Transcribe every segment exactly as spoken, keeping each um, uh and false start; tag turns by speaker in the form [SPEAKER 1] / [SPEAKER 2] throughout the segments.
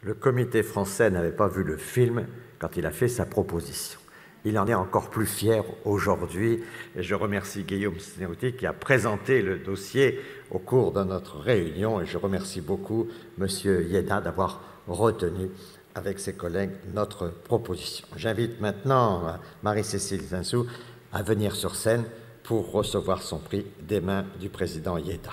[SPEAKER 1] le comité français n'avait pas vu le film quand il a fait sa proposition. Il en est encore plus fier aujourd'hui et je remercie Guillaume Sneouti qui a présenté le dossier au cours de notre réunion et je remercie beaucoup M. Yéda d'avoir retenu avec ses collègues notre proposition. J'invite maintenant Marie-Cécile Zinsou à venir sur scène pour recevoir son prix des mains du président Yéda.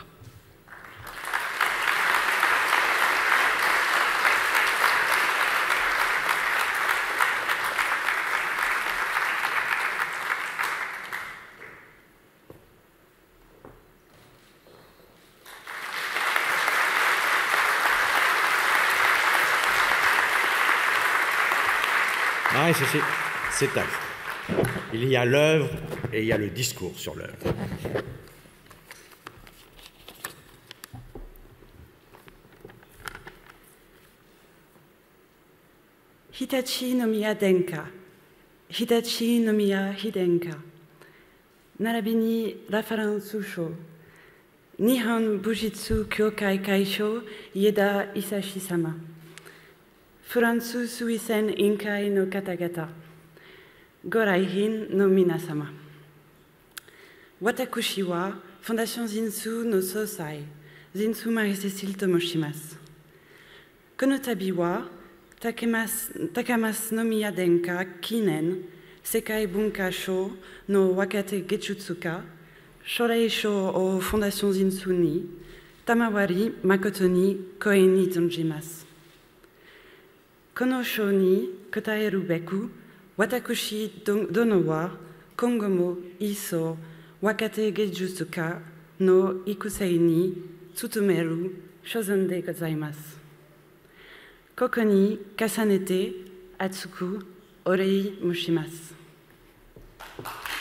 [SPEAKER 1] Marie-Cécile, c'est à vous. Il y a l'œuvre et il y a le discours sur l'œuvre.
[SPEAKER 2] Hitachi no Miya Denka, Hitachi no Miya Hidenka, narabi ni Rafaran Susho, Nihon Bujitsu Kyokai Kaisho Yeda Isashi-sama, Furansu Suisen Inkai no Katagata, Goraihin no Minasama. Watakushi wa Fondation Zinsu no Sosai, Zinsu Marie-Cécile Tomoshimasu. Konotabi wa Takamas no Miya Denka Kinen, Sekai Bunka Sho no Wakate Gechutsuka, Shorei Sho o Fondation Zinsu ni, Tamawari Makoto ni Koe ni Tonjimasu. Kono sho ni kotaeru beku, watakushi dono wa kongo iso wakate gejutsuka no ikusei ni tsutomeru shozen de gozaimasu. Koko ni kasanete atsuku orei moshimasu.